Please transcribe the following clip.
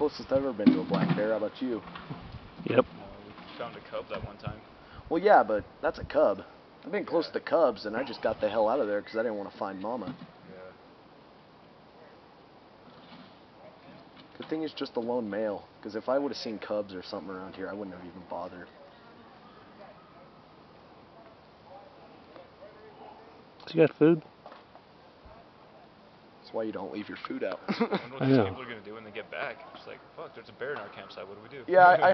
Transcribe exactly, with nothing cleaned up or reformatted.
closest I've ever been to a black bear. How about you? Yep. No, we found a cub that one time. Well, yeah, but that's a cub. I've been close Yeah. to cubs, and I just got the hell out of there because I didn't want to find mama. Yeah. Good thing it's just a lone male, because if I would have seen cubs or something around here, I wouldn't have even bothered. So you got food? That's why you don't leave your food out. I wonder what I these know. people are going to do when they get back. It's like, fuck, there's a bear in our campsite. What do we do? Yeah, I,